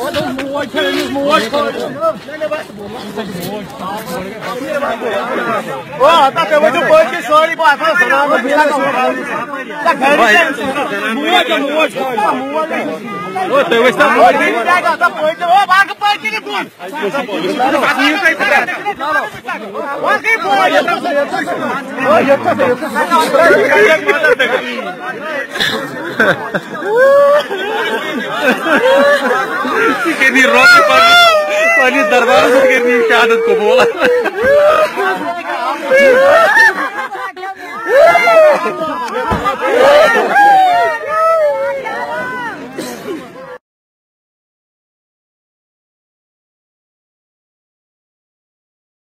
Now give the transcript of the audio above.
Ini rock pani darbaan ke ni शहादत को बोला